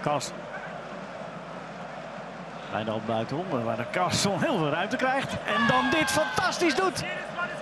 Carlson. Bijna op buitenom, waar de Carlson heel veel ruimte krijgt. En dan dit fantastisch doet.